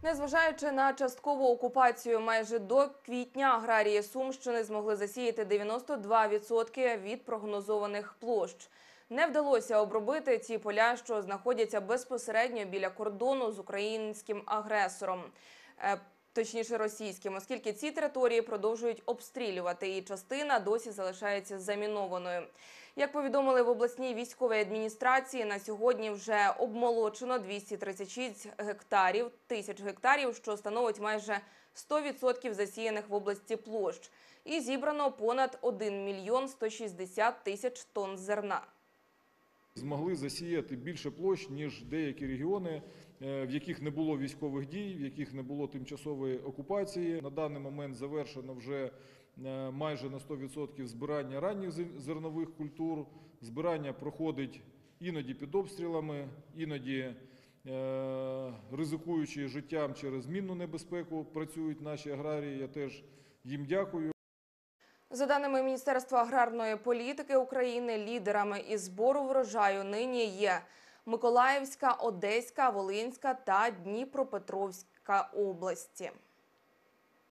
Незважаючи на часткову окупацію, майже до квітня аграрії Сумщини змогли засіяти 92% від прогнозованих площ. Не вдалося обробити ці поля, що знаходяться безпосередньо біля кордону з українським агресором. Точніше російським, оскільки ці території продовжують обстрілювати, і частина досі залишається замінованою. Як повідомили в обласній військовій адміністрації, на сьогодні вже обмолочено 236 тисяч гектарів, що становить майже 100% засіяних в області площ. І зібрано понад 1 мільйон 160 тисяч тонн зерна. Змогли засіяти більше площ, ніж деякі регіони, в яких не було військових дій, в яких не було тимчасової окупації. На даний момент завершено вже майже на 100% збирання ранніх зернових культур. Збирання проходить іноді під обстрілами, іноді ризикуючи життям через мінну небезпеку, працюють наші аграрії. Я теж їм дякую. За даними Міністерства аграрної політики України, лідерами із збору врожаю нині є Миколаївська, Одеська, Волинська та Дніпропетровська області.